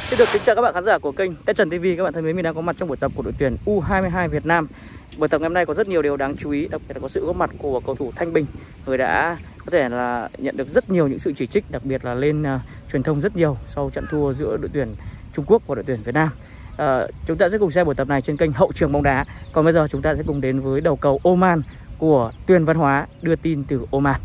Xin được kính chào các bạn khán giả của kênh Tết Trần TV. Các bạn thân mến, mình đang có mặt trong buổi tập của đội tuyển U22 Việt Nam. Buổi tập ngày hôm nay có rất nhiều điều đáng chú ý, đặc biệt là có sự góp mặt của cầu thủ Thanh Bình, người đã có thể là nhận được rất nhiều những sự chỉ trích, đặc biệt là lên truyền thông rất nhiều sau trận thua giữa đội tuyển Trung Quốc và đội tuyển Việt Nam. Chúng ta sẽ cùng xem buổi tập này trên kênh Hậu Trường Bóng Đá. Còn bây giờ chúng ta sẽ cùng đến với đầu cầu Oman của Tuyền Văn Hóa đưa tin từ Oman.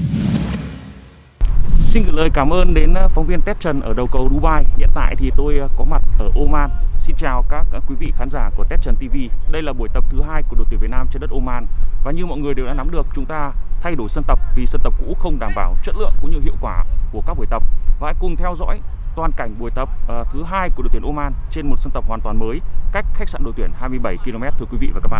Xin gửi lời cảm ơn đến phóng viên Tết Trần ở đầu cầu Dubai. Hiện tại thì tôi có mặt ở Oman. Xin chào các quý vị khán giả của Tết Trần TV. Đây là buổi tập thứ 2 của đội tuyển Việt Nam trên đất Oman. Và như mọi người đều đã nắm được, chúng ta thay đổi sân tập vì sân tập cũ không đảm bảo chất lượng cũng như hiệu quả của các buổi tập. Và hãy cùng theo dõi toàn cảnh buổi tập thứ 2 của đội tuyển Oman trên một sân tập hoàn toàn mới, cách khách sạn đội tuyển 27 km thưa quý vị và các bạn.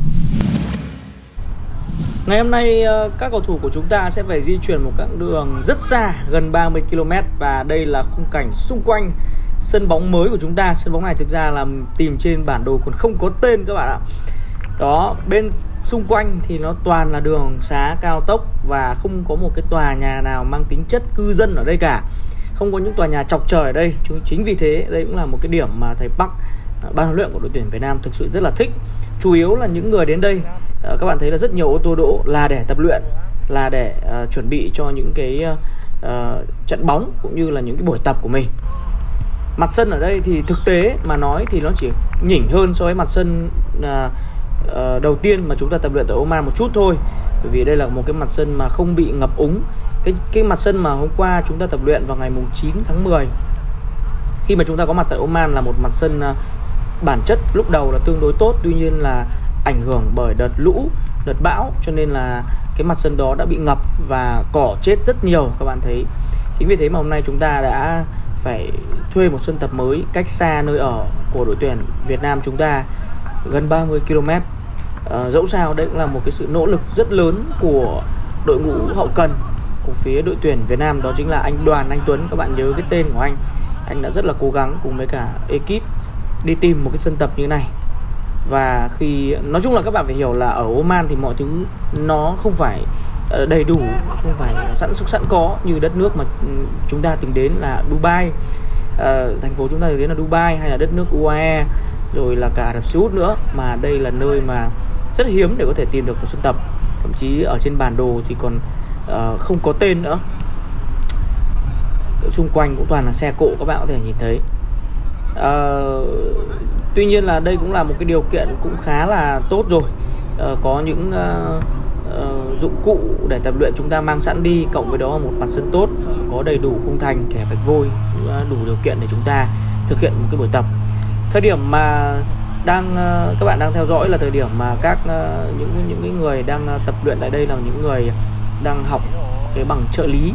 Ngày hôm nay các cầu thủ của chúng ta sẽ phải di chuyển một quãng đường rất xa, gần 30 km. Và đây là khung cảnh xung quanh sân bóng mới của chúng ta. Sân bóng này thực ra là tìm trên bản đồ còn không có tên các bạn ạ. Đó, bên xung quanh thì nó toàn là đường xá cao tốc và không có một cái tòa nhà nào mang tính chất cư dân ở đây cả. Không có những tòa nhà chọc trời ở đây. Chính vì thế đây cũng là một cái điểm mà thầy Park, ban huấn luyện của đội tuyển Việt Nam thực sự rất là thích. Chủ yếu là những người đến đây, các bạn thấy là rất nhiều ô tô đỗ là để tập luyện, là để chuẩn bị cho những cái trận bóng cũng như là những cái buổi tập của mình. Mặt sân ở đây thì thực tế mà nói thì nó chỉ nhỉnh hơn so với mặt sân đầu tiên mà chúng ta tập luyện tại Oman một chút thôi. Bởi vì đây là một cái mặt sân mà không bị ngập úng. Cái mặt sân mà hôm qua chúng ta tập luyện vào ngày 9 tháng 10 khi mà chúng ta có mặt tại Oman là một mặt sân bản chất lúc đầu là tương đối tốt, tuy nhiên là ảnh hưởng bởi đợt lũ, đợt bão, cho nên là cái mặt sân đó đã bị ngập và cỏ chết rất nhiều các bạn thấy. Chính vì thế mà hôm nay chúng ta đã phải thuê một sân tập mới cách xa nơi ở của đội tuyển Việt Nam chúng ta gần 30 km. Dẫu sao đây cũng là một cái sự nỗ lực rất lớn của đội ngũ hậu cần của phía đội tuyển Việt Nam, đó chính là anh Đoàn Anh Tuấn. Các bạn nhớ cái tên của anh đã rất là cố gắng cùng với cả ekip đi tìm một cái sân tập như thế này. Và khi nói chung là các bạn phải hiểu là ở Oman thì mọi thứ nó không phải đầy đủ, không phải sẵn có như đất nước mà chúng ta từng đến là Dubai, thành phố chúng ta từng đến là Dubai hay là đất nước UAE rồi là cả Ả Rập Xê Út nữa, mà đây là nơi mà rất hiếm để có thể tìm được một sân tập, thậm chí ở trên bản đồ thì còn không có tên nữa. Xung quanh cũng toàn là xe cộ các bạn có thể nhìn thấy. Tuy nhiên là đây cũng là một cái điều kiện cũng khá là tốt rồi. Có những dụng cụ để tập luyện chúng ta mang sẵn đi, cộng với đó một mặt sân tốt, có đầy đủ khung thành, kẻ vạch vôi, đủ điều kiện để chúng ta thực hiện một cái buổi tập. Thời điểm mà các bạn đang theo dõi là thời điểm mà những cái người đang tập luyện tại đây là những người đang học cái bằng trợ lý,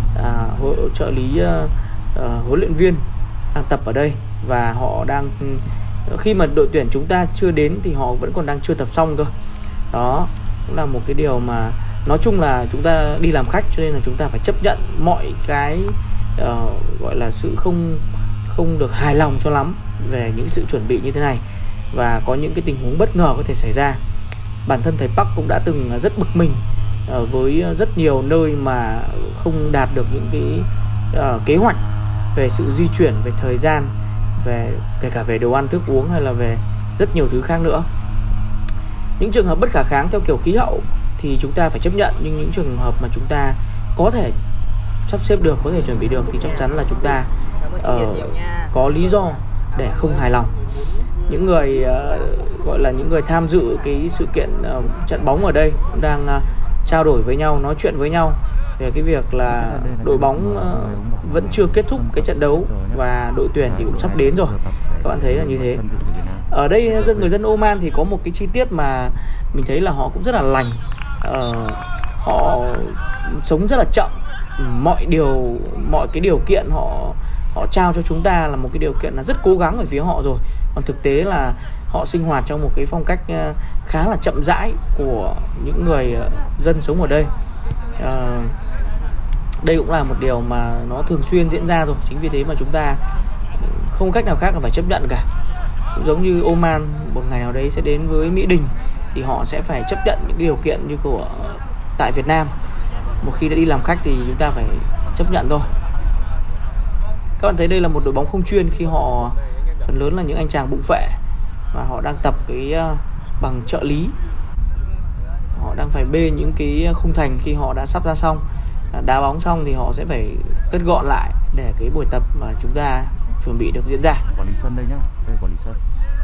huấn luyện viên đang tập ở đây. Và họ đang, khi mà đội tuyển chúng ta chưa đến thì họ vẫn còn đang chưa tập xong cơ. Đó cũng là một cái điều mà nói chung là chúng ta đi làm khách, cho nên là chúng ta phải chấp nhận mọi cái gọi là sự không được hài lòng cho lắm về những sự chuẩn bị như thế này, và có những cái tình huống bất ngờ có thể xảy ra. Bản thân thầy Park cũng đã từng rất bực mình với rất nhiều nơi mà không đạt được những cái kế hoạch về sự di chuyển, về thời gian, kể cả về đồ ăn thức uống hay là về rất nhiều thứ khác nữa. Những trường hợp bất khả kháng theo kiểu khí hậu thì chúng ta phải chấp nhận, nhưng những trường hợp mà chúng ta có thể sắp xếp được, có thể chuẩn bị được thì chắc chắn là chúng ta có lý do để không hài lòng. Những người gọi là những người tham dự cái sự kiện trận bóng ở đây cũng đang trao đổi với nhau, nói chuyện với nhau về cái việc là đội bóng vẫn chưa kết thúc cái trận đấu và đội tuyển thì cũng sắp đến rồi. Các bạn thấy là như thế. Ở đây người dân Oman thì có một cái chi tiết mà mình thấy là họ cũng rất là lành. Họ sống rất là chậm. Mọi cái điều kiện họ trao cho chúng ta là một cái điều kiện là rất cố gắng ở phía họ rồi. Còn thực tế là họ sinh hoạt trong một cái phong cách khá là chậm rãi của những người dân sống ở đây. Đây cũng là một điều mà nó thường xuyên diễn ra rồi. Chính vì thế mà chúng ta không cách nào khác là phải chấp nhận cả. Cũng giống như Oman một ngày nào đấy sẽ đến với Mỹ Đình thì họ sẽ phải chấp nhận những điều kiện như của tại Việt Nam. Một khi đã đi làm khách thì chúng ta phải chấp nhận thôi. Các bạn thấy đây là một đội bóng không chuyên khi họ phần lớn là những anh chàng bụng phệ và họ đang tập cái bằng trợ lý. Họ đang phải bê những cái khung thành khi họ đã sắp ra xong, đá bóng xong thì họ sẽ phải cất gọn lại để cái buổi tập mà chúng ta chuẩn bị được diễn ra. Quản lý sân đây nhá, đây quản lý sân.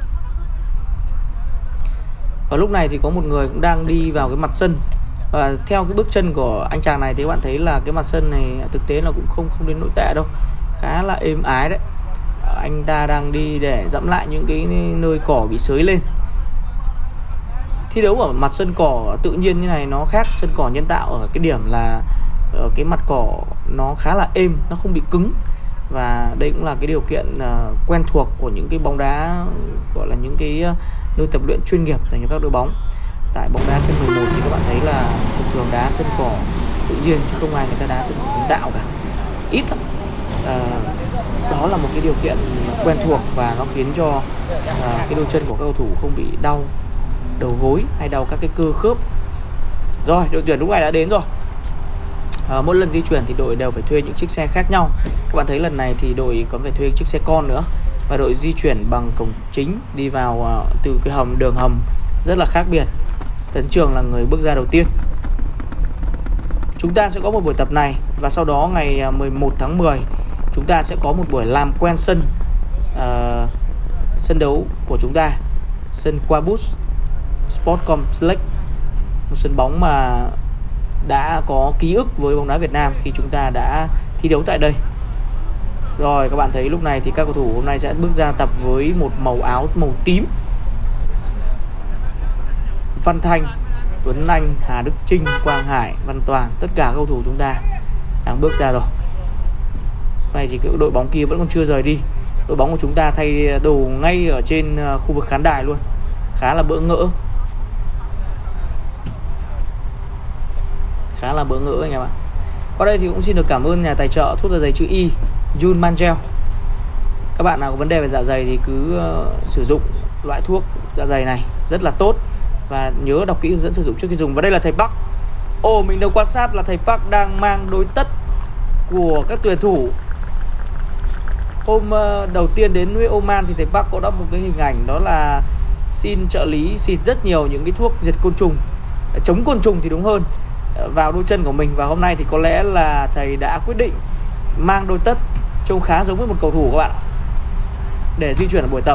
Và lúc này thì có một người cũng đang đi vào cái mặt sân. Và theo cái bước chân của anh chàng này thì các bạn thấy là cái mặt sân này thực tế là cũng không đến nỗi tệ đâu, khá là êm ái đấy. Anh ta đang đi để dẫm lại những cái nơi cỏ bị xới lên. Thi đấu ở mặt sân cỏ tự nhiên như này nó khác sân cỏ nhân tạo ở cái điểm là cái mặt cỏ nó khá là êm, nó không bị cứng. Và đây cũng là cái điều kiện quen thuộc của những cái bóng đá, gọi là những cái nơi tập luyện chuyên nghiệp dành cho các đội bóng. Tại bóng đá sân 11 thì các bạn thấy là thường đá sân cỏ tự nhiên chứ không ai người ta đá sân cỏ nhân tạo cả, ít lắm. Đó là một cái điều kiện quen thuộc và nó khiến cho cái đôi chân của các cầu thủ không bị đau đầu gối hay đau các cái cơ khớp. Rồi, đội tuyển lúc này đã đến rồi. Mỗi lần di chuyển thì đội đều phải thuê những chiếc xe khác nhau. Các bạn thấy lần này thì đội còn phải thuê chiếc xe con nữa. Và đội di chuyển bằng cổng chính đi vào từ cái đường hầm rất là khác biệt. Tấn Trường là người bước ra đầu tiên. Chúng ta sẽ có một buổi tập này và sau đó ngày 11 tháng 10 chúng ta sẽ có một buổi làm quen sân sân đấu của chúng ta, sân Quabus Sport Complex, một sân bóng mà đã có ký ức với bóng đá Việt Nam khi chúng ta đã thi đấu tại đây. Rồi các bạn thấy lúc này thì các cầu thủ hôm nay sẽ bước ra tập với một màu áo màu tím. Văn Thanh, Tuấn Anh, Hà Đức Chinh, Quang Hải, Văn Toàn, tất cả các cầu thủ chúng ta đang bước ra rồi. Này thì cái đội bóng kia vẫn còn chưa rời đi. Đội bóng của chúng ta thay đồ ngay ở trên khu vực khán đài luôn, khá là bỡ ngỡ. Anh em ạ. Qua đây thì cũng xin được cảm ơn nhà tài trợ thuốc dạ dày chữ Y, Yun Mangel. Các bạn nào có vấn đề về dạ dày thì cứ sử dụng loại thuốc dạ dày này rất là tốt. Và nhớ đọc kỹ hướng dẫn sử dụng trước khi dùng. Và đây là thầy Park. Mình được quan sát là thầy Park đang mang đôi tất của các tuyển thủ. Hôm đầu tiên đến với Oman thì thầy Park có đọc một cái hình ảnh, đó là xin trợ lý xịt rất nhiều những cái thuốc diệt côn trùng, chống côn trùng thì đúng hơn, vào đôi chân của mình. Và hôm nay thì có lẽ là thầy đã quyết định mang đôi tất trông khá giống với một cầu thủ các bạn, để di chuyển ở buổi tập.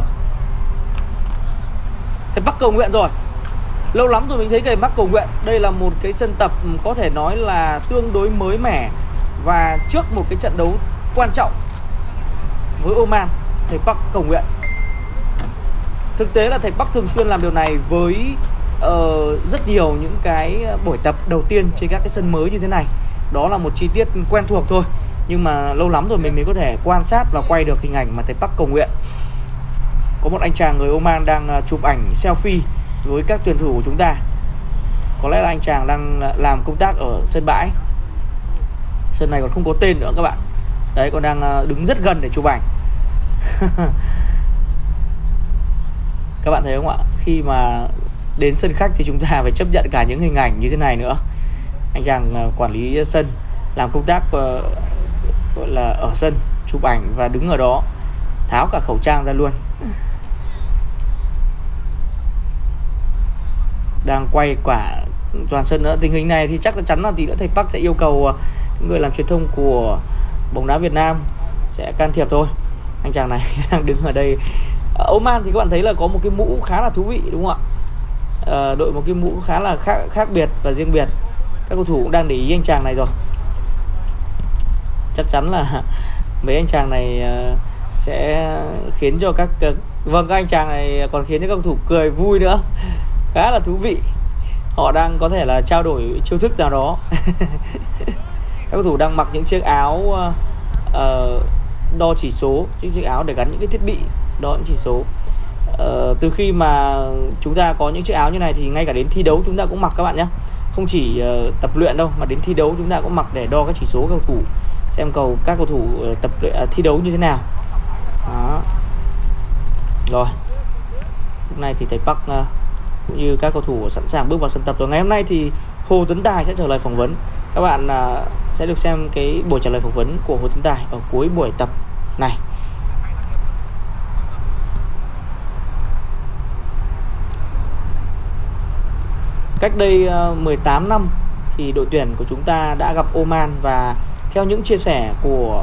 Thầy Park cầu nguyện rồi. Lâu lắm rồi mình thấy thầy Park cầu nguyện. Đây là một cái sân tập có thể nói là tương đối mới mẻ. Và trước một cái trận đấu quan trọng với Oman, thầy Park cầu nguyện. Thực tế là thầy Park thường xuyên làm điều này với rất nhiều những cái buổi tập đầu tiên trên các cái sân mới như thế này. Đó là một chi tiết quen thuộc thôi, nhưng mà lâu lắm rồi mình mới có thể quan sát và quay được hình ảnh mà thầy Park cầu nguyện. Có một anh chàng người Oman đang chụp ảnh selfie với các tuyển thủ của chúng ta. Có lẽ là anh chàng đang làm công tác ở sân bãi. Sân này còn không có tên nữa các bạn. Đấy, còn đang đứng rất gần để chụp ảnh. Các bạn thấy không ạ? Khi mà đến sân khách thì chúng ta phải chấp nhận cả những hình ảnh như thế này nữa. Anh chàng quản lý sân làm công tác gọi là ở sân, chụp ảnh và đứng ở đó, tháo cả khẩu trang ra luôn. Đang quay quả toàn sân nữa. Tình hình này thì chắc chắn là tí nữa thầy Park sẽ yêu cầu người làm truyền thông của bóng đá Việt Nam sẽ can thiệp thôi. Anh chàng này đang đứng ở đây. Oman thì các bạn thấy là có một cái mũ khá là thú vị đúng không ạ? Đội một cái mũ khá là khác biệt và riêng biệt. Các cầu thủ cũng đang để ý anh chàng này rồi. Chắc chắn là mấy anh chàng này sẽ khiến cho các các anh chàng này còn khiến cho các cầu thủ cười vui nữa. Khá là thú vị. Họ đang có thể là trao đổi chiêu thức nào đó. Các cầu thủ đang mặc những chiếc áo đo chỉ số, những chiếc áo để gắn những cái thiết bị đo những chỉ số. Từ khi mà chúng ta có những chiếc áo như này thì ngay cả đến thi đấu chúng ta cũng mặc các bạn nhé. Không chỉ tập luyện đâu, mà đến thi đấu chúng ta cũng mặc để đo các chỉ số cầu thủ, xem các cầu thủ thi đấu như thế nào. Đó. Rồi, lúc này thì thầy Park cũng như các cầu thủ sẵn sàng bước vào sân tập rồi. Ngày hôm nay thì Hồ Tấn Tài sẽ trả lời phỏng vấn. Các bạn sẽ được xem cái buổi trả lời phỏng vấn của Hồ Tấn Tài ở cuối buổi tập này. Cách đây 18 năm thì đội tuyển của chúng ta đã gặp Oman, và theo những chia sẻ của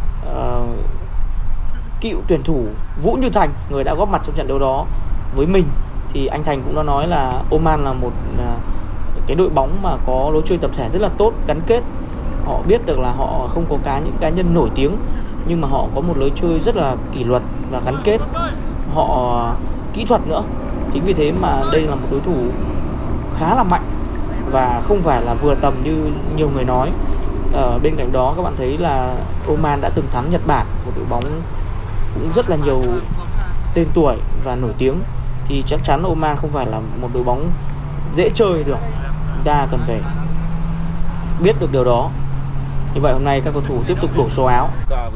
cựu tuyển thủ Vũ Như Thành, người đã góp mặt trong trận đấu đó với mình, thì anh Thành cũng đã nói là Oman là một cái đội bóng mà có lối chơi tập thể rất là tốt, gắn kết. Họ biết được là họ không có những cá nhân nổi tiếng, nhưng mà họ có một lối chơi rất là kỷ luật và gắn kết. Họ kỹ thuật nữa. Chính vì thế mà đây là một đối thủ khá là mạnh và không phải là vừa tầm như nhiều người nói. Bên cạnh đó các bạn thấy là Oman đã từng thắng Nhật Bản, một đội bóng cũng rất là nhiều tên tuổi và nổi tiếng, thì chắc chắn Oman không phải là một đội bóng dễ chơi được. Chúng ta cần phải biết được điều đó. Như vậy hôm nay các cầu thủ tiếp tục đổ số áo.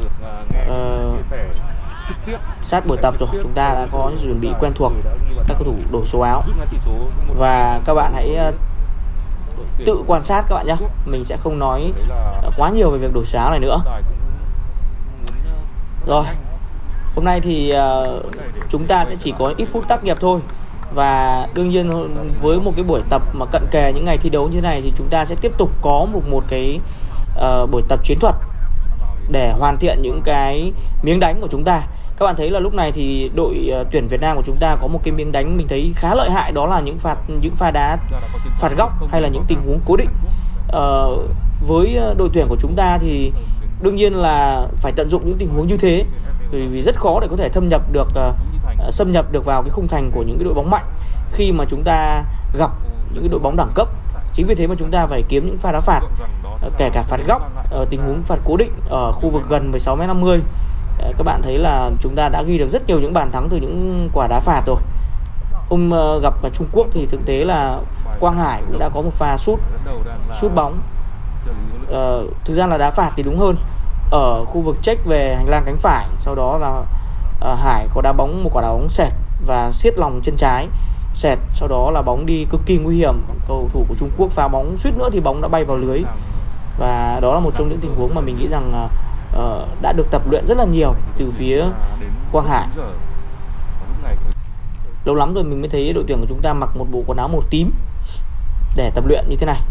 Sát buổi tập rồi, chúng ta đã có những chuẩn bị quen thuộc các cầu thủ đổ số áo, và các bạn hãy tự quan sát các bạn nhé. Mình sẽ không nói quá nhiều về việc đổi số áo này nữa. Rồi, hôm nay thì chúng ta sẽ chỉ có ít phút tác nghiệp thôi. Và đương nhiên với một cái buổi tập mà cận kề những ngày thi đấu như thế này thì chúng ta sẽ tiếp tục có một cái buổi tập chiến thuật để hoàn thiện những cái miếng đánh của chúng ta. Các bạn thấy là lúc này thì đội tuyển Việt Nam của chúng ta có một cái miếng đánh mình thấy khá lợi hại, đó là những pha đá phạt góc hay là những tình huống cố định. Với đội tuyển của chúng ta thì đương nhiên là phải tận dụng những tình huống như thế, vì rất khó để có thể xâm nhập được vào cái khung thành của những cái đội bóng mạnh khi mà chúng ta gặp những cái đội bóng đẳng cấp. Chính vì thế mà chúng ta phải kiếm những pha đá phạt, kể cả phạt góc, tình huống phạt cố định ở khu vực gần 16m50. Các bạn thấy là chúng ta đã ghi được rất nhiều những bàn thắng từ những quả đá phạt rồi. Hôm gặp Trung Quốc thì thực tế là Quang Hải cũng đã có một pha sút bóng. Thực ra là đá phạt thì đúng hơn, ở khu vực check về hành lang cánh phải. Sau đó là Hải có một quả đá bóng sệt và siết lòng chân trái sệt. Sau đó là bóng đi cực kỳ nguy hiểm, cầu thủ của Trung Quốc phá bóng suýt nữa thì bóng đã bay vào lưới. Và đó là một trong những tình huống mà mình nghĩ rằng đã được tập luyện rất là nhiều từ phía Quang Hải. Lâu lắm rồi mình mới thấy đội tuyển của chúng ta mặc một bộ quần áo màu tím để tập luyện như thế này.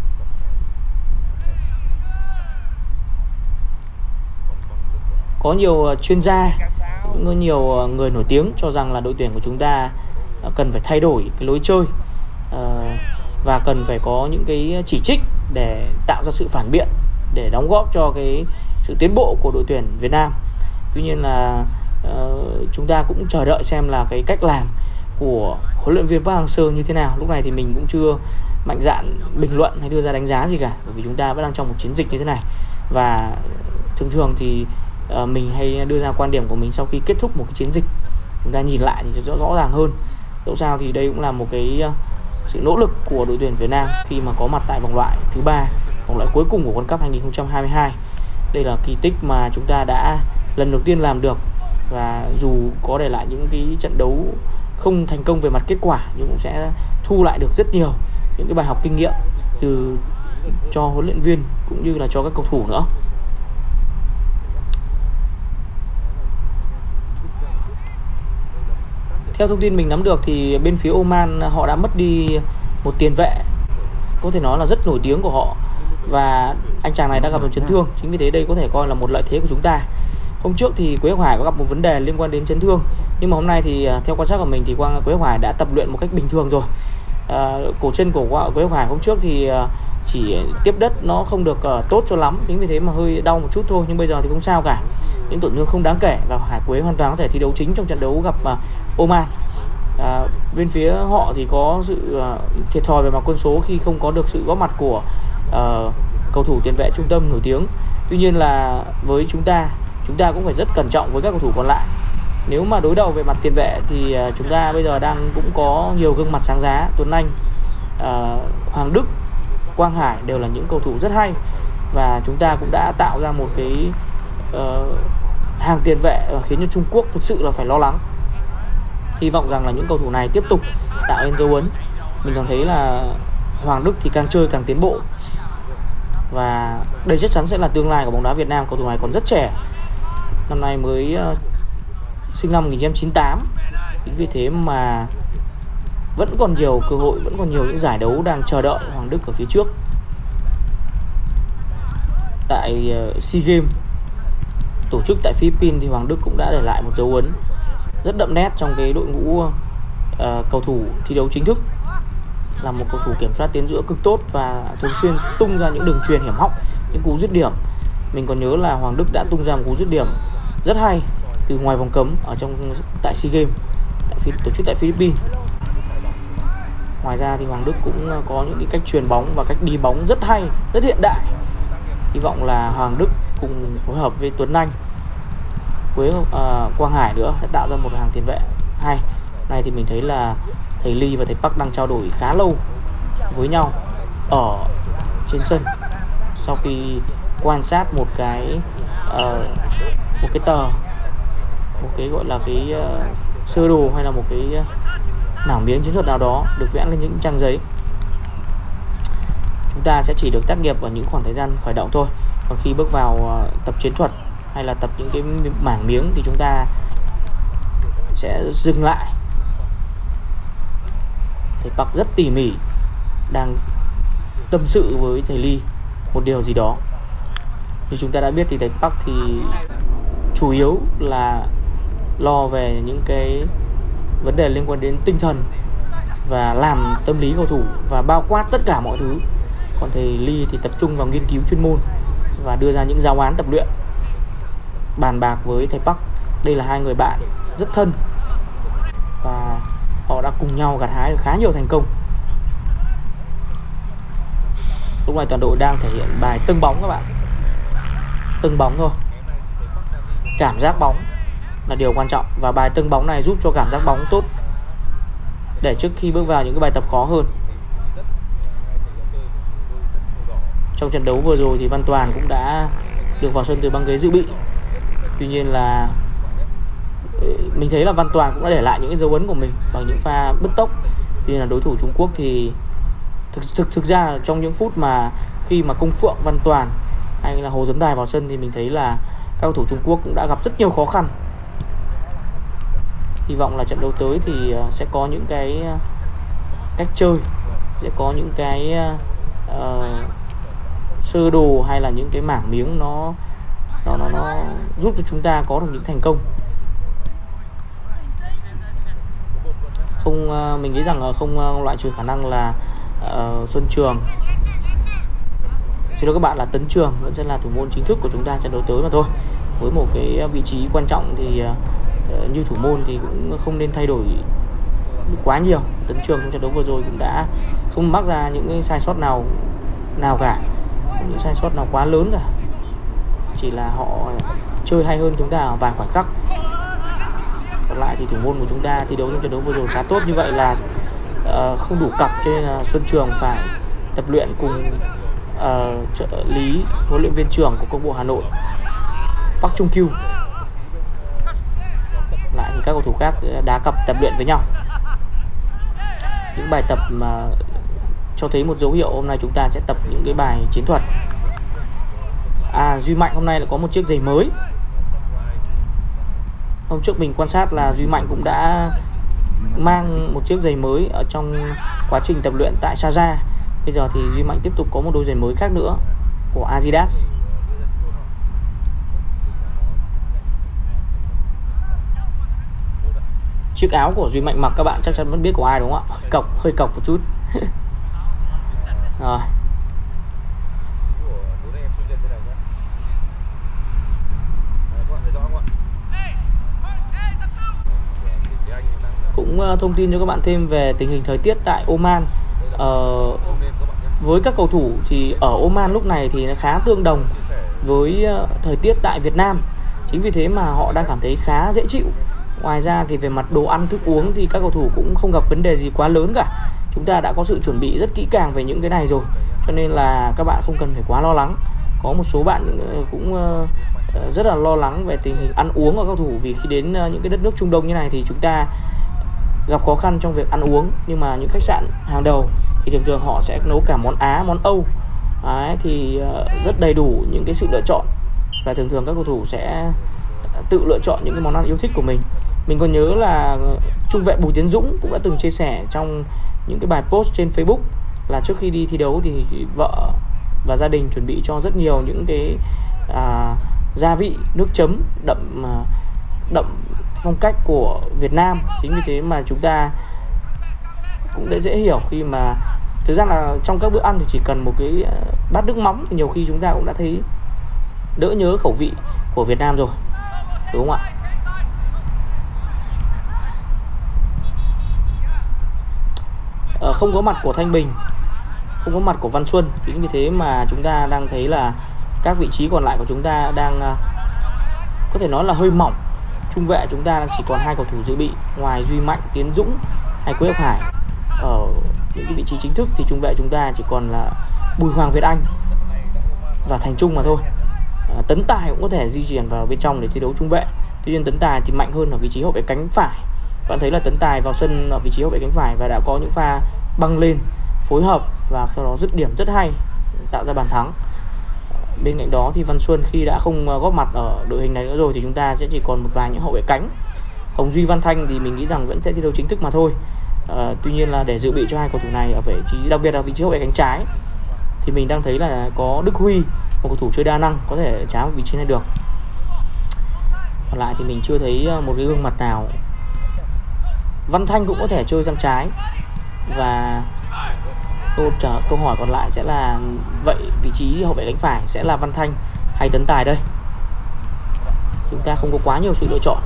Có nhiều chuyên gia, nhiều người nổi tiếng cho rằng là đội tuyển của chúng ta cần phải thay đổi cái lối chơi và cần phải có những cái chỉ trích để tạo ra sự phản biện, để đóng góp cho cái sự tiến bộ của đội tuyển Việt Nam. Tuy nhiên là chúng ta cũng chờ đợi xem là cái cách làm của huấn luyện viên Park Hang-seo như thế nào. Lúc này thì mình cũng chưa mạnh dạn bình luận hay đưa ra đánh giá gì cả, bởi vì chúng ta vẫn đang trong một chiến dịch như thế này. Và thường thì mình hay đưa ra quan điểm của mình sau khi kết thúc một cái chiến dịch. Chúng ta nhìn lại thì rõ ràng hơn. Dẫu sao thì đây cũng là một cái sự nỗ lực của đội tuyển Việt Nam khi mà có mặt tại vòng loại thứ 3, vòng loại cuối cùng của World Cup 2022. Đây là kỳ tích mà chúng ta đã lần đầu tiên làm được, và dù có để lại những cái trận đấu không thành công về mặt kết quả, nhưng cũng sẽ thu lại được rất nhiều những cái bài học kinh nghiệm cho huấn luyện viên cũng như là cho các cầu thủ nữa. Theo thông tin mình nắm được thì bên phía Oman họ đã mất đi một tiền vệ có thể nói là rất nổi tiếng của họ, và anh chàng này đã gặp một chấn thương. Chính vì thế đây có thể coi là một lợi thế của chúng ta. Hôm trước thì Quế Hải có gặp một vấn đề liên quan đến chấn thương, nhưng mà hôm nay thì theo quan sát của mình thì Quế Hải đã tập luyện một cách bình thường rồi. Cổ chân của Quế Hải hôm trước thì chỉ tiếp đất nó không được tốt cho lắm, chính vì thế mà hơi đau một chút thôi, nhưng bây giờ thì không sao cả, những tổn thương không đáng kể, và Hải Quế hoàn toàn có thể thi đấu chính trong trận đấu gặp Oman. Bên phía họ thì có sự thiệt thòi về mặt quân số khi không có được sự góp mặt của cầu thủ tiền vệ trung tâm nổi tiếng. Tuy nhiên là với chúng ta cũng phải rất cẩn trọng với các cầu thủ còn lại. Nếu mà đối đầu về mặt tiền vệ thì chúng ta bây giờ cũng có nhiều gương mặt sáng giá. Tuấn Anh, Hoàng Đức, Quang Hải đều là những cầu thủ rất hay, và chúng ta cũng đã tạo ra một cái hàng tiền vệ khiến cho Trung Quốc thực sự là phải lo lắng. Hy vọng rằng là những cầu thủ này tiếp tục tạo nên dấu ấn. Mình cảm thấy là Hoàng Đức thì càng chơi càng tiến bộ, và đây chắc chắn sẽ là tương lai của bóng đá Việt Nam. Cầu thủ này còn rất trẻ, năm nay mới sinh năm 1998. Chính vì thế mà vẫn còn nhiều cơ hội, vẫn còn nhiều những giải đấu đang chờ đợi Hoàng Đức ở phía trước. Tại SEA Games tổ chức tại Philippines thì Hoàng Đức cũng đã để lại một dấu ấn rất đậm nét trong cái đội ngũ cầu thủ thi đấu chính thức. Là một cầu thủ kiểm soát tuyến giữa cực tốt và thường xuyên tung ra những đường chuyền hiểm hóc, những cú dứt điểm. Mình còn nhớ là Hoàng Đức đã tung ra một cú dứt điểm rất hay từ ngoài vòng cấm ở tại SEA Games tổ chức tại Philippines. Ngoài ra thì Hoàng Đức cũng có những cái cách chuyền bóng và cách đi bóng rất hay, rất hiện đại. Hy vọng là Hoàng Đức cùng phối hợp với Tuấn Anh, với Quang Hải nữa sẽ tạo ra một hàng tiền vệ hay. Này thì mình thấy là thầy Ly và thầy Park đang trao đổi khá lâu với nhau ở trên sân sau khi quan sát một cái gọi là cái sơ đồ hay là một cái mảng miếng chiến thuật nào đó được vẽ lên những trang giấy. Chúng ta sẽ chỉ được tác nghiệp ở những khoảng thời gian khởi động thôi. Còn khi bước vào tập chiến thuật hay là tập những cái mảng miếng thì chúng ta sẽ dừng lại. Thầy Park rất tỉ mỉ đang tâm sự với thầy Ly một điều gì đó. Như chúng ta đã biết thì thầy Park thì chủ yếu là lo về những cái vấn đề liên quan đến tinh thần và làm tâm lý cầu thủ và bao quát tất cả mọi thứ. Còn thầy Ly thì tập trung vào nghiên cứu chuyên môn và đưa ra những giáo án tập luyện. Bàn bạc với thầy Park, đây là hai người bạn rất thân và họ đã cùng nhau gặt hái được khá nhiều thành công. Lúc này toàn đội đang thể hiện bài tâng bóng các bạn. Tâng bóng thôi. Cảm giác bóng là điều quan trọng và bài tâng bóng này giúp cho cảm giác bóng tốt để trước khi bước vào những cái bài tập khó hơn. Trong trận đấu vừa rồi thì Văn Toàn cũng đã được vào sân từ băng ghế dự bị. Tuy nhiên là mình thấy là Văn Toàn cũng đã để lại những cái dấu ấn của mình bằng những pha bứt tốc. Tuy nhiên là đối thủ Trung Quốc thì thực ra trong những phút mà khi mà Công Phượng, Văn Toàn hay là Hồ Tuấn Tài vào sân thì mình thấy là các cầu thủ Trung Quốc cũng đã gặp rất nhiều khó khăn. Hy vọng là trận đấu tới thì sẽ có những cái cách chơi, sẽ có những cái sơ đồ hay là những cái mảng miếng nó giúp cho chúng ta có được những thành công. Mình nghĩ rằng không loại trừ khả năng là Xuân Trường, xin lỗi các bạn, là Tấn Trường vẫn sẽ là thủ môn chính thức của chúng ta trận đấu tới mà thôi. Với một cái vị trí quan trọng thì như thủ môn thì cũng không nên thay đổi quá nhiều. Tấn Trường trong trận đấu vừa rồi cũng đã không mắc ra những cái sai sót nào cả, những sai sót nào quá lớn cả, chỉ là họ chơi hay hơn chúng ta ở vài khoảnh khắc. Còn lại thì thủ môn của chúng ta thi đấu trong trận đấu vừa rồi khá tốt, như vậy là không đủ cặp, cho nên là Xuân Trường phải tập luyện cùng trợ lý huấn luyện viên trưởng của câu lạc bộ Hà Nội Park Chung Kyu. Lại thì các cầu thủ khác đá cặp tập luyện với nhau. Những bài tập mà cho thấy một dấu hiệu hôm nay chúng ta sẽ tập những cái bài chiến thuật. Duy Mạnh hôm nay lại có một chiếc giày mới. Hôm trước mình quan sát là Duy Mạnh cũng đã mang một chiếc giày mới ở trong quá trình tập luyện tại Sharjah. Bây giờ thì Duy Mạnh tiếp tục có một đôi giày mới khác nữa của Adidas. Chiếc áo của Duy Mạnh mặc các bạn chắc chắn vẫn biết của ai đúng không ạ? Hơi cọc một chút. Rồi. Cũng thông tin cho các bạn thêm về tình hình thời tiết tại Oman. Với các cầu thủ thì ở Oman lúc này thì nó khá tương đồng với thời tiết tại Việt Nam. Chính vì thế mà họ đang cảm thấy khá dễ chịu. Ngoài ra thì về mặt đồ ăn thức uống thì các cầu thủ cũng không gặp vấn đề gì quá lớn cả. Chúng ta đã có sự chuẩn bị rất kỹ càng về những cái này rồi, cho nên là các bạn không cần phải quá lo lắng. Có một số bạn cũng rất là lo lắng về tình hình ăn uống của cầu thủ, vì khi đến những cái đất nước Trung Đông như này thì chúng ta gặp khó khăn trong việc ăn uống. Nhưng mà những khách sạn hàng đầu thì thường họ sẽ nấu cả món Á, món Âu. Đấy, thì rất đầy đủ những cái sự lựa chọn. Và thường các cầu thủ sẽ tự lựa chọn những cái món ăn yêu thích của mình. Mình còn nhớ là trung vệ Bùi Tiến Dũng cũng đã từng chia sẻ trong những cái bài post trên Facebook là trước khi đi thi đấu thì vợ và gia đình chuẩn bị cho rất nhiều những cái gia vị, nước chấm đậm phong cách của Việt Nam. Chính vì thế mà chúng ta cũng đã dễ hiểu khi mà thực ra là trong các bữa ăn thì chỉ cần một cái bát nước mắm thì nhiều khi chúng ta cũng đã thấy đỡ nhớ khẩu vị của Việt Nam rồi, đúng không ạ? Không có mặt của Thanh Bình, không có mặt của Văn Xuân, chính vì thế mà chúng ta đang thấy là các vị trí còn lại của chúng ta đang có thể nói là hơi mỏng. Trung vệ chúng ta đang chỉ còn 2 cầu thủ dự bị, ngoài Duy Mạnh, Tiến Dũng hay Quế Ngọc Hải. Ở những cái vị trí chính thức thì trung vệ chúng ta chỉ còn là Bùi Hoàng Việt Anh và Thành Trung mà thôi. Tấn Tài cũng có thể di chuyển vào bên trong để thi đấu trung vệ. Tuy nhiên Tấn Tài thì mạnh hơn ở vị trí hậu vệ cánh phải. Bạn thấy là Tấn Tài vào sân ở vị trí hậu vệ cánh phải và đã có những pha băng lên, phối hợp và sau đó dứt điểm rất hay, tạo ra bàn thắng. Bên cạnh đó thì Văn Xuân khi đã không góp mặt ở đội hình này nữa rồi thì chúng ta sẽ chỉ còn một vài những hậu vệ cánh. Hồng Duy, Văn Thanh thì mình nghĩ rằng vẫn sẽ thi đấu chính thức mà thôi. Tuy nhiên là để dự bị cho 2 cầu thủ này ở vị trí, đặc biệt là vị trí hậu vệ cánh trái, thì mình đang thấy là có Đức Huy, một cầu thủ chơi đa năng, có thể trá vào vị trí này được. Còn lại thì mình chưa thấy một cái gương mặt nào. Văn Thanh cũng có thể chơi sang trái. Và câu hỏi còn lại sẽ là vậy vị trí hậu vệ cánh phải sẽ là Văn Thanh hay Tấn Tài đây? Chúng ta không có quá nhiều sự lựa chọn.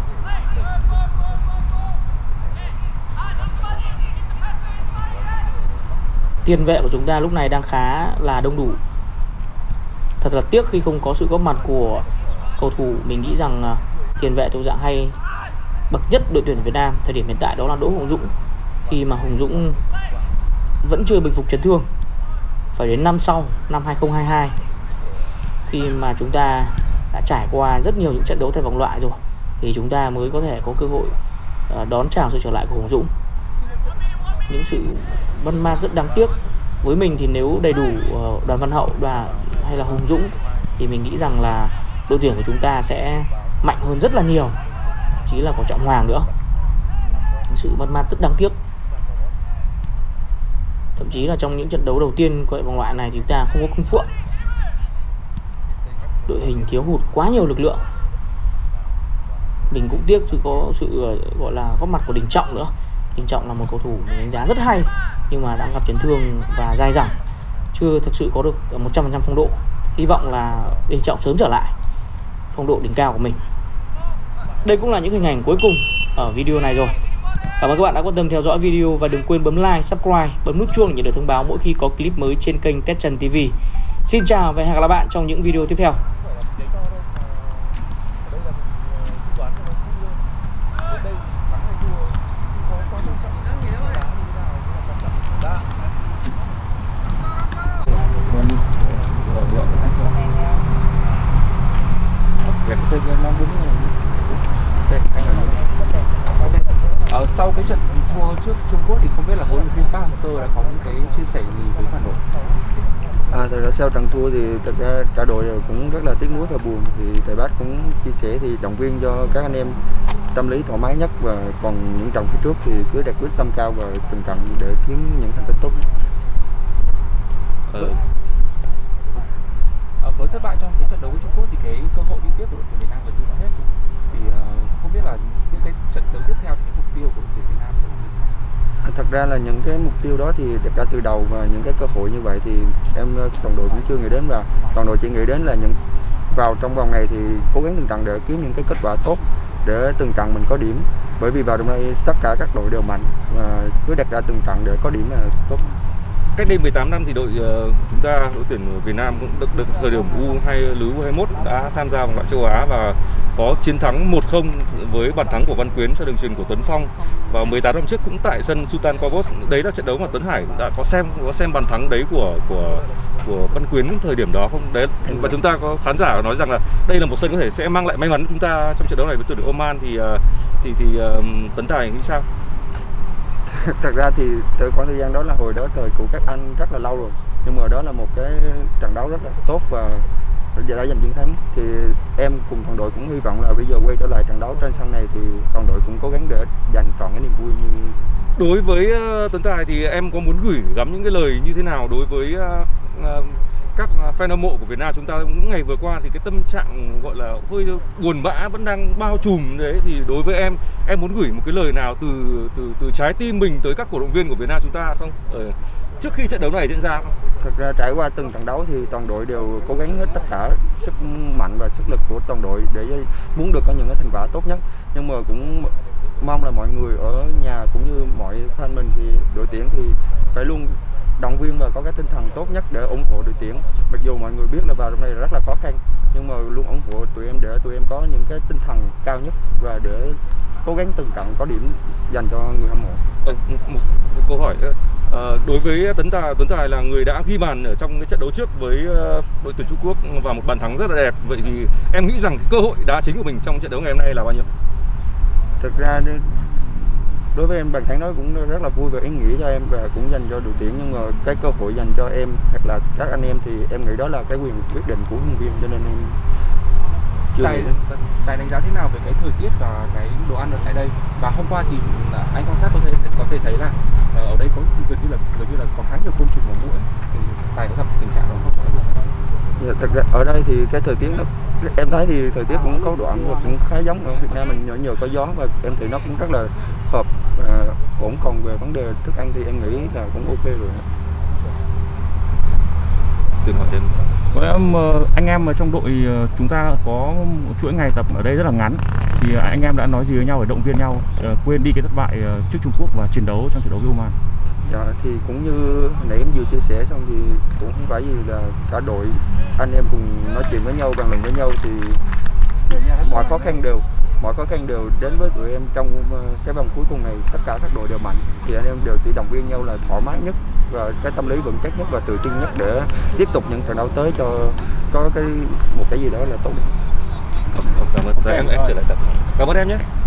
Tiền vệ của chúng ta lúc này đang khá là đông đủ. Thật là tiếc khi không có sự góp mặt của cầu thủ mình nghĩ rằng tiền vệ thuộc dạng hay bậc nhất đội tuyển Việt Nam thời điểm hiện tại, đó là Đỗ Hùng Dũng. Khi mà Hùng Dũng vẫn chưa bình phục chấn thương, phải đến năm sau, năm 2022, khi mà chúng ta đã trải qua rất nhiều những trận đấu tại vòng loại rồi, thì chúng ta mới có thể có cơ hội đón chào sự trở lại của Hùng Dũng. Những sự mất mát rất đáng tiếc. Với mình thì nếu đầy đủ Đoàn Văn Hậu hay là Hùng Dũng thì mình nghĩ rằng là đội tuyển của chúng ta sẽ mạnh hơn rất là nhiều, chỉ là có Trọng Hoàng nữa. Sự mất mát rất đáng tiếc. Thậm chí là trong những trận đấu đầu tiên của vòng loại này thì chúng ta không có Công Phượng. Đội hình thiếu hụt quá nhiều lực lượng. Mình cũng tiếc chứ có sự gọi là góp mặt của Đình Trọng nữa. Đình Trọng là một cầu thủ mình đánh giá rất hay, nhưng mà đang gặp chấn thương và dai dẳng, chưa thực sự có được 100% phong độ. Hy vọng là Đình Trọng sớm trở lại phong độ đỉnh cao của mình. Đây cũng là những hình ảnh cuối cùng ở video này rồi. Cảm ơn các bạn đã quan tâm theo dõi video và đừng quên bấm like, subscribe, bấm nút chuông để nhận được thông báo mỗi khi có clip mới trên kênh Test Trần TV. Xin chào và hẹn gặp lại bạn trong những video tiếp theo. Sau cái trận thua trước Trung Quốc thì không biết là huấn luyện viên Park Hang-seo đã có những cái chia sẻ gì với phản đội? Thật ra sau trận thua thì thật ra cả đội cũng rất là tiếc nuối và buồn. Thì thầy Park cũng chia sẻ thì động viên cho các anh em tâm lý thoải mái nhất, và còn những trận phía trước thì cứ đặt quyết tâm cao và từng trận để kiếm những thành tích tốt. Với thất bại trong cái trận đấu với Trung Quốc thì cái cơ hội đi tiếp của đội tuyển Việt Nam gần như đã hết rồi. Thì không biết là những cái trận đấu tiếp theo thì cái mục tiêu của đội tuyển Việt Nam sẽ là như thế nào? Thật ra là những cái mục tiêu đó thì đặt ra từ đầu, và những cái cơ hội như vậy thì toàn đội cũng chưa nghĩ đến, và toàn đội chỉ nghĩ đến là vào trong vòng này thì cố gắng từng trận để kiếm những cái kết quả tốt, để từng trận mình có điểm. Bởi vì vào trong đây tất cả các đội đều mạnh, và cứ đặt ra từng trận để có điểm là tốt. Cách đây 18 năm thì chúng ta, đội tuyển Việt Nam cũng được thời điểm U20 lứa U21 đã tham gia vòng loại châu Á và có chiến thắng 1-0 với bàn thắng của Văn Quyến sau đường chuyền của Tuấn Phong. Và 18 năm trước cũng tại sân Sultan Qaboos, đấy là trận đấu mà Tuấn Hải đã có xem bàn thắng đấy của Văn Quyến thời điểm đó không? Đấy, và chúng ta có khán giả nói rằng là đây là một sân có thể sẽ mang lại may mắn chúng ta trong trận đấu này với tuyển đội Oman, thì Tấn Tài nghĩ sao? Thật ra thì từ khoảng thời gian đó là hồi đó thời của các anh rất là lâu rồi, nhưng mà đó là một cái trận đấu rất là tốt, và đã giành chiến thắng. Thì em cùng toàn đội cũng hy vọng là bây giờ quay trở lại trận đấu trên sân này thì toàn đội cũng cố gắng để giành trọn cái niềm vui như. Đối với Tuấn Tài thì em có muốn gửi gắm những cái lời như thế nào đối với các fan hâm mộ của Việt Nam chúng ta? Những ngày vừa qua thì cái tâm trạng gọi là hơi buồn bã vẫn đang bao trùm đấy, thì đối với em muốn gửi một cái lời nào từ trái tim mình tới các cổ động viên của Việt Nam chúng ta không, trước khi trận đấu này diễn ra không? Thật ra trải qua từng trận đấu thì toàn đội đều cố gắng hết tất cả sức mạnh và sức lực của toàn đội để muốn được có những cái thành quả tốt nhất, nhưng mà cũng mong là mọi người ở nhà cũng như mọi fan mình thì đội tuyển thì phải luôn động viên và có cái tinh thần tốt nhất để ủng hộ đội tuyển. Mặc dù mọi người biết là vào trong này rất là khó khăn, nhưng mà luôn ủng hộ tụi em để tụi em có những cái tinh thần cao nhất và để cố gắng từng trận có điểm dành cho người hâm mộ. Một câu hỏi nữa. Đối với Tuấn Tài là người đã ghi bàn ở trong cái trận đấu trước với đội tuyển Trung Quốc và một bàn thắng rất là đẹp. Vậy thì em nghĩ rằng cái cơ hội đá chính của mình trong trận đấu ngày hôm nay là bao nhiêu? Thực ra đối với em bàn thắng đó cũng rất là vui và ý nghĩa cho em và cũng dành cho đội tuyển, nhưng mà cái cơ hội dành cho em hoặc là các anh em thì em nghĩ đó là cái quyền quyết định của huấn luyện viên, cho nên em Tài đánh giá thế nào về cái thời tiết và cái đồ ăn ở tại đây? Và hôm qua thì anh quan sát có thể thấy là ở đây có gần như là có khá nhiều côn trùng và muỗi, thì Tài có gặp tình trạng đó không? Dạ, thật ra ở đây thì cái thời tiết em thấy thì thời tiết cũng có đoạn và cũng khá giống ở Việt Nam mình, nhờ có gió và em thấy nó cũng rất là hợp ổn. Còn về vấn đề thức ăn thì em nghĩ là cũng ok rồi. Từ hỏi đến anh em ở trong đội chúng ta có một chuỗi ngày tập ở đây rất là ngắn, thì anh em đã nói gì với nhau để động viên nhau quên đi cái thất bại trước Trung Quốc và chiến đấu trong trận đấu với Oman? Dạ, thì cũng như nãy em vừa chia sẻ xong thì cũng không phải gì là cả đội anh em cùng nói chuyện với nhau, bàn luận với nhau, thì mọi khó khăn đều đến với tụi em trong cái vòng cuối cùng này. Tất cả các đội đều mạnh thì anh em đều chỉ động viên nhau là thoải mái nhất và cái tâm lý vững chắc nhất và tự tin nhất để tiếp tục những trận đấu tới cho có một cái gì đó là tốt. Cảm ơn em trở lại tập. Cảm ơn em nhé.